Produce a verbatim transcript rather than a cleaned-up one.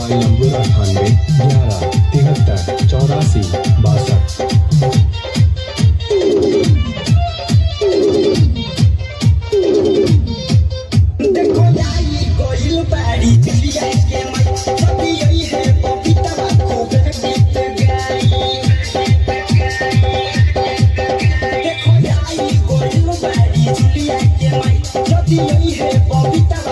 Mobile number अठानवे ग्यारह तिहत्तर चौरासी बासठ। देखो याई कोइल बाड़ी दिलिया के मई सभी यही है पपीता खूब गीत गाई। देखो याई कोइल बाड़ी दिलिया के मई सभी यही है पपीता